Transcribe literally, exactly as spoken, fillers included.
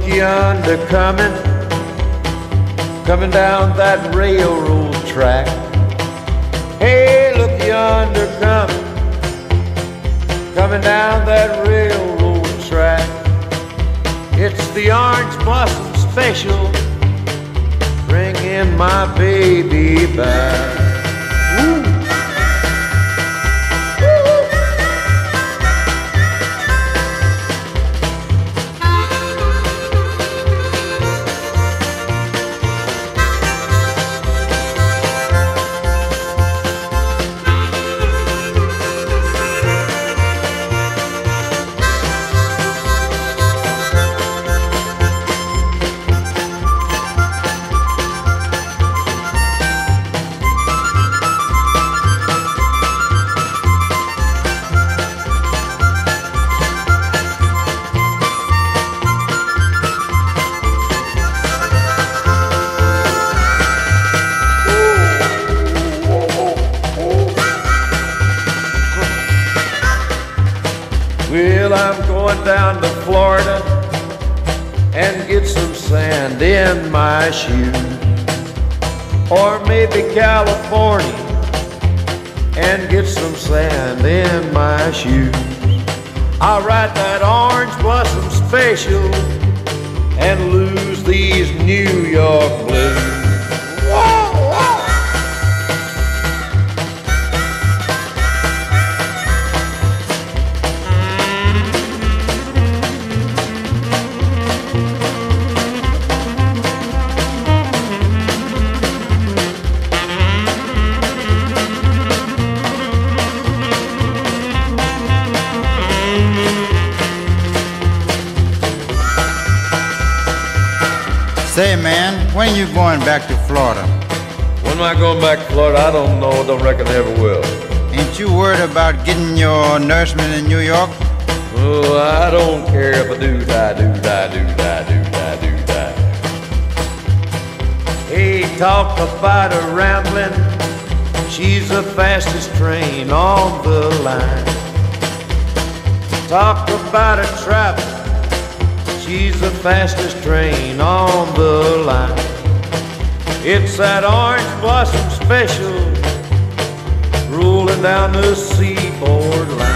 yonder coming, coming down that railroad track. Hey, look yonder coming, coming down that railroad track. It's the Orange Blossom Special, bringing my baby back. Woo. Well, I'm going down to Florida and get some sand in my shoes, or maybe California and get some sand in my shoes. I'll ride that Orange Blossom Special and lose these New York blues. Whoa, whoa. Say, man, when you going back to Florida? When am I going back to Florida? I don't know. Don't reckon I ever will. Ain't you worried about getting your nourishment in New York? Oh, I don't care if I do die, do die, do die, do die, do die. Hey, talk about a rambling. She's the fastest train on the line. Talk about a traveling. She's the fastest train on the line. It's that Orange Blossom Special rolling down the seaboard line.